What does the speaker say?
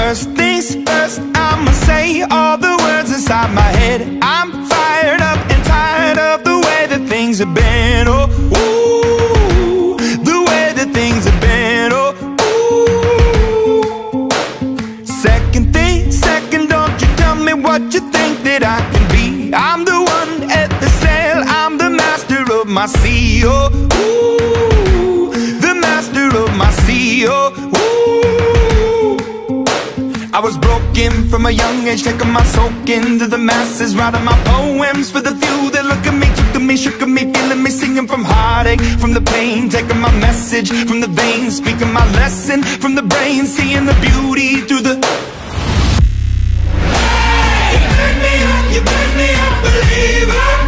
First things first, I'ma say all the words inside my head. I'm fired up and tired of the way that things have been. Oh, ooh, the way that things have been. Oh, ooh. Second thing, second, don't you tell me what you think that I can be. I'm the one at the sail, I'm the master of my sea. Oh, ooh, the master of my sea. Oh, ooh. I was broken from a young age, taking my soak into the masses, writing my poems for the few that look at me, took to me, shook at me, feeling me, singing from heartache, from the pain, taking my message from the veins, speaking my lesson from the brain, seeing the beauty through the... Hey, you burn me up, believer.